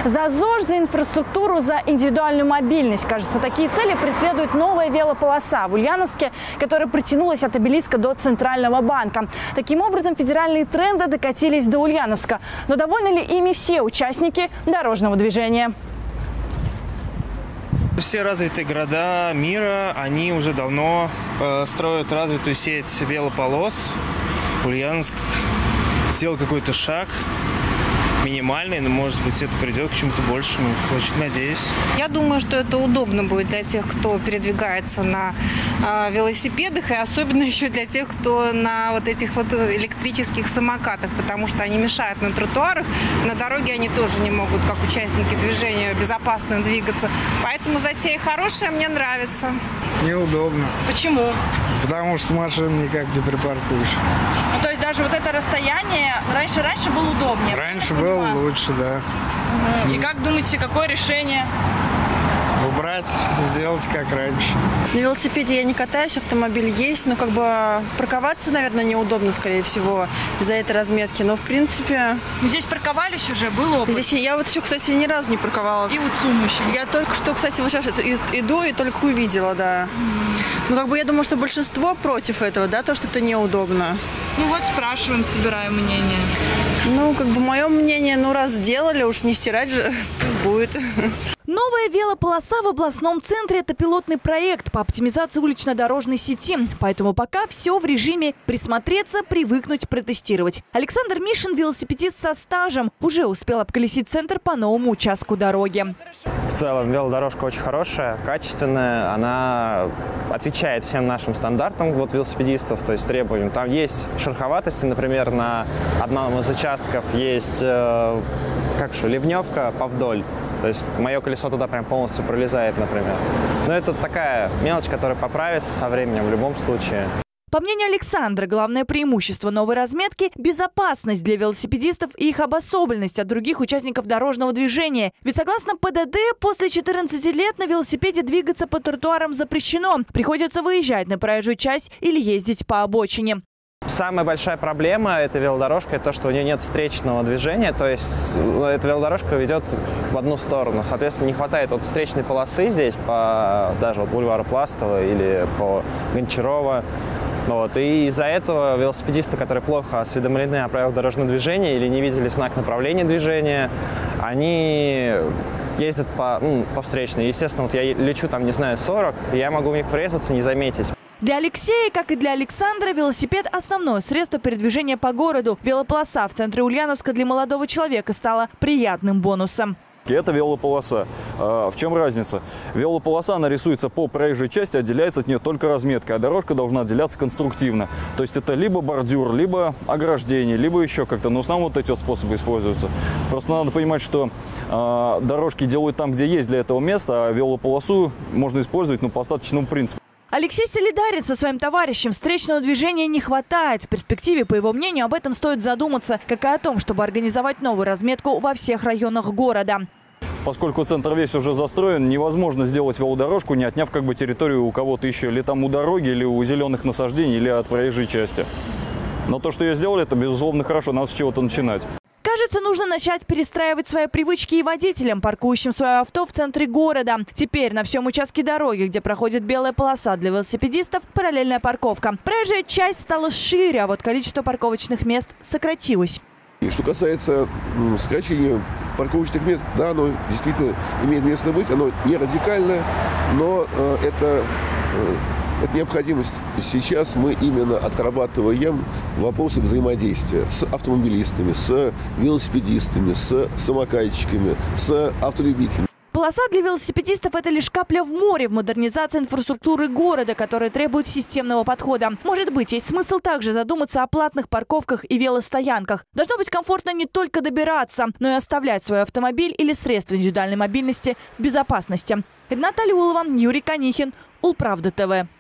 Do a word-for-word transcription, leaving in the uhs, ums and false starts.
За ЗОЖ, за инфраструктуру, за индивидуальную мобильность. Кажется, такие цели преследует новая велополоса в Ульяновске, которая протянулась от обелиска до Центрального банка. Таким образом, федеральные тренды докатились до Ульяновска. Но довольны ли ими все участники дорожного движения? Все развитые города мира, они уже давно э, строят развитую сеть велополос. Ульяновск сделал какой-то шаг, минимальный, но, может быть, это придет к чему-то большему. Очень надеюсь. Я думаю, что это удобно будет для тех, кто передвигается на э, велосипедах, и особенно еще для тех, кто на вот этих вот электрических самокатах, потому что они мешают на тротуарах. На дороге они тоже не могут, как участники движения, безопасно двигаться. Поэтому затея хорошая, мне нравится. Неудобно. Почему? Потому что машин никак не припаркуешь. Ну, то есть даже вот это расстояние раньше, раньше было удобнее? Раньше было лучше, да. Угу. И как думаете, какое решение? Убрать, сделать как раньше. На велосипеде я не катаюсь, автомобиль есть, но как бы парковаться, наверное, неудобно, скорее всего, из-за этой разметки. Но, в принципе... Ну, здесь парковались уже, был опыт? Здесь я вот еще, кстати, ни разу не парковалась. И вот СУМ еще. Я только что, кстати, вот сейчас иду и только увидела, да. Mm. Ну, как бы я думаю, что большинство против этого, да, то, что это неудобно. Ну, вот спрашиваем, собираем мнение. Ну, как бы мое мнение, ну, раз сделали, уж не стирать же, пусть будет. Новая велополоса в областном центре – это пилотный проект по оптимизации улично-дорожной сети. Поэтому пока все в режиме присмотреться, привыкнуть, протестировать. Александр Мишин, велосипедист со стажем, уже успел обколесить центр по новому участку дороги. В целом велодорожка очень хорошая, качественная. Она отвечает всем нашим стандартам вот, велосипедистов, то есть требованиям. Там есть шероховатости, например, на одном из участков есть э, как что, ливневка повдоль. То есть мое колесо туда прям полностью пролезает, например. Но это такая мелочь, которая поправится со временем в любом случае. По мнению Александра, главное преимущество новой разметки – безопасность для велосипедистов и их обособленность от других участников дорожного движения. Ведь согласно ПДД, после четырнадцати лет на велосипеде двигаться по тротуарам запрещено. Приходится выезжать на проезжую часть или ездить по обочине. Самая большая проблема этой велодорожки – это то, что у нее нет встречного движения, то есть эта велодорожка ведет в одну сторону. Соответственно, не хватает вот встречной полосы здесь, по даже вот бульвару Пластова или по Гончарова. Вот. И из-за этого велосипедисты, которые плохо осведомлены о правилах дорожного движения или не видели знак направления движения, они ездят по, ну, по встречной. Естественно, вот я лечу там, не знаю, сорок, и я могу в них врезаться, не заметить. Для Алексея, как и для Александра, велосипед – основное средство передвижения по городу. Велополоса в центре Ульяновска для молодого человека стала приятным бонусом. Это велополоса. В чем разница? Велополоса, она рисуется по проезжей части, отделяется от нее только разметка, а дорожка должна отделяться конструктивно. То есть это либо бордюр, либо ограждение, либо еще как-то. Но в основном вот эти вот способы используются. Просто надо понимать, что э, дорожки делают там, где есть для этого место, а велополосу можно использовать ну, по остаточному принципу. Алексей солидарен со своим товарищем. Встречного движения не хватает. В перспективе, по его мнению, об этом стоит задуматься, как и о том, чтобы организовать новую разметку во всех районах города. Поскольку центр весь уже застроен, невозможно сделать велодорожку, не отняв как бы территорию у кого-то еще, или там у дороги, или у зеленых насаждений, или от проезжей части. Но то, что ее сделали, это, безусловно, хорошо. Надо с чего-то начинать. Кажется, нужно начать перестраивать свои привычки и водителям, паркующим свое авто в центре города. Теперь на всем участке дороги, где проходит белая полоса для велосипедистов, параллельная парковка. Проезжая часть стала шире, а вот количество парковочных мест сократилось. И что касается м, сокращения парковочных мест, да, оно действительно имеет место быть. Оно не радикальное, но э, это... Э, Это необходимость. Сейчас мы именно отрабатываем вопросы взаимодействия с автомобилистами, с велосипедистами, с самокатчиками, с автолюбителями. Полоса для велосипедистов – это лишь капля в море в модернизации инфраструктуры города, которая требует системного подхода. Может быть, есть смысл также задуматься о платных парковках и велостоянках. Должно быть комфортно не только добираться, но и оставлять свой автомобиль или средства индивидуальной мобильности в безопасности. Рената Алиулова, Юрий Конихин, Улправда ТВ.